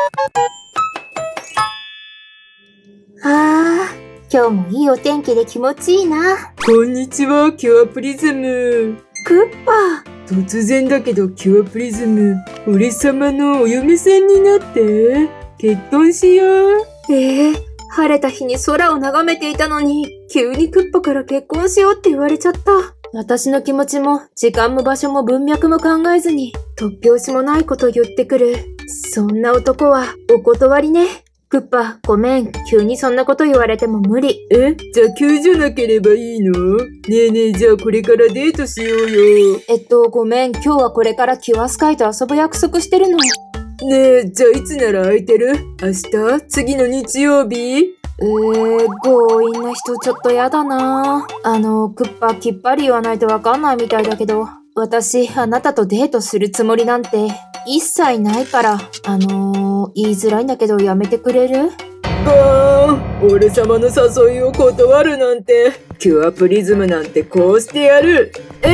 今日もいいお天気で気持ちいいな。 こんにちは、キュアプリズム。 クッパ。 突然だけどキュアプリズム、俺様のお嫁さんになって、結婚しよう。 晴れた日に空を眺めていたのに、急にクッパから結婚しようって言われちゃった。私の気持ちも、時間も場所も文脈も考えずに、突拍子もないこと言ってくる。そんな男は、お断りね。クッパ、ごめん。急にそんなこと言われても無理。 じゃあ急じゃなければいいの？ねえねえ、じゃあこれからデートしようよ。 ごめん。今日はこれからキュアスカイと遊ぶ約束してるの。 ねえ、じゃあいつなら空いてる？明日？次の日曜日？ 強引な人ちょっとやだな。クッパきっぱり言わないとわかんないみたいだけど、私、あなたとデートするつもりなんて、一切ないから、言いづらいんだけどやめてくれる？ 俺様の誘いを断るなんて、キュアプリズムなんてこうしてやる。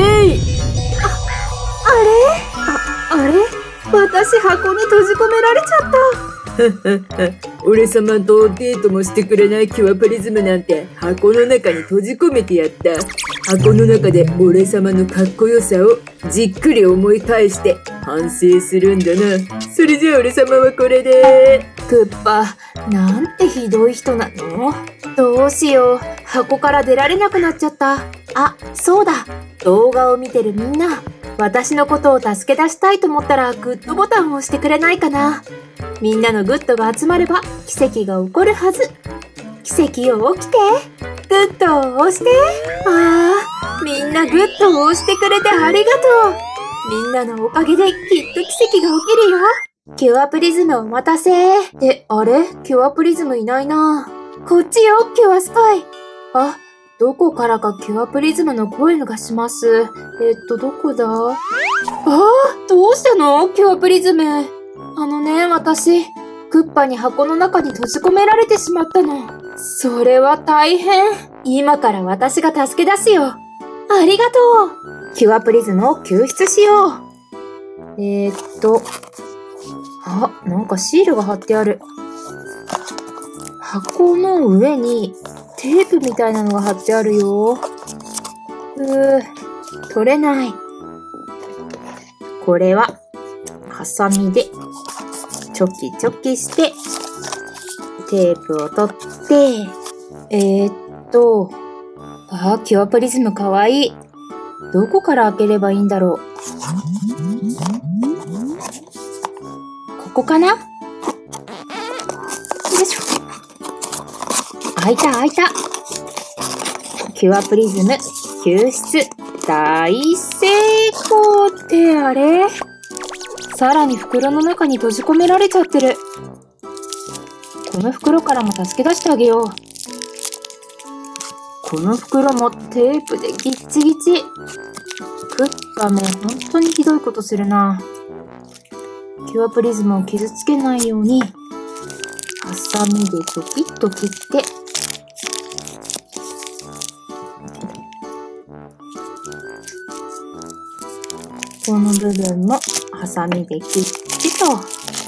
あれ私箱に閉じ込められちゃった。 俺様とデートもしてくれないキュアプリズムなんて箱の中に閉じ込めてやった。箱の中で俺様のかっこよさをじっくり思い返して反省するんだな。それじゃあ俺様はこれで。 クッパ、なんてひどい人なの？どうしよう。箱から出られなくなっちゃった。あ、そうだ。動画を見てるみんな。私のことを助け出したいと思ったらグッドボタンを押してくれないかな。みんなのグッドが集まれば奇跡が起こるはず。奇跡を起きて。グッドを押して。みんなグッドを押してくれてありがとう。みんなのおかげできっと奇跡が起きるよ。キュアプリズムお待たせ。あれ？キュアプリズムいないな。こっちよ、キュアスカイ。どこからかキュアプリズムの声がします。どこだ？どうしたの？キュアプリズム。私、クッパに箱の中に閉じ込められてしまったの。それは大変。今から私が助け出すよ。ありがとう。キュアプリズムを救出しよう。なんかシールが貼ってある。箱の上にテープみたいなのが貼ってあるよ。取れない。これは、ハサミで、チョキチョキして、テープを取って、キュアプリズムかわいい。どこから開ければいいんだろう。ここかな？よいしょ。開いた。キュアプリズム救出大成功ってあれ？さらに袋の中に閉じ込められちゃってる。この袋からも助け出してあげよう。この袋もテープでギッチギチ。クッパも本当にひどいことするな。キュアプリズムを傷つけないように、ハサミでチョキッと切って、この部分もハサミで切ってと。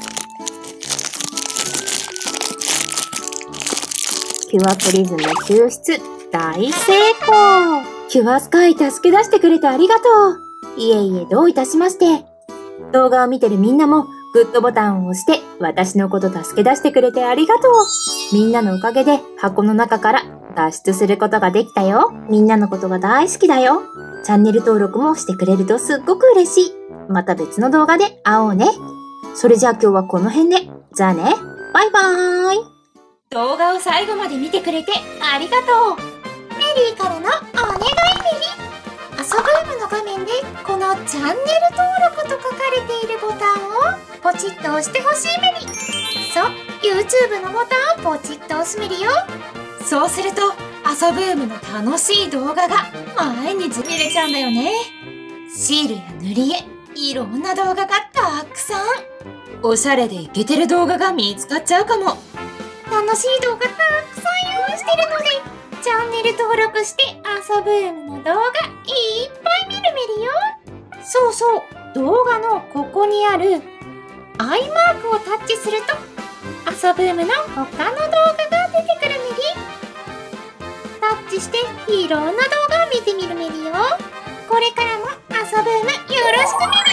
キュアプリズム救出大成功。キュアスカイ助け出してくれてありがとう。いえいえ、どういたしまして。動画を見てるみんなもグッドボタンを押して私のこと助け出してくれてありがとう。みんなのおかげで箱の中から脱出することができたよ。みんなのことが大好きだよ。チャンネル登録もしてくれるとすっごく嬉しい。また別の動画で会おうね。それじゃあ今日はこの辺で。じゃあね。バイバーイ。 動画を最後まで見てくれてありがとう。メリーからのお願いメリ。遊ぶームの画面でこのチャンネル登録と書かれているボタンをポチッと押してほしいメリ。そう、YouTube のボタンをポチッと押すメリよ。そうすると遊ぶームの楽しい動画が毎日見れちゃうんだよね。シールや塗り絵、いろんな動画がたくさん。おしゃれでイケてる動画が見つかっちゃうかも。楽しい動画たくさん用意してるので、チャンネル登録して遊ぶームの動画いっぱい見るメリよ。そうそう、動画のここにあるアイマークをタッチすると遊ブームの他の動画が出てくるメリ。タッチしていろんな動画を見てみるメリよ。これからも遊ブームよろしくメリ。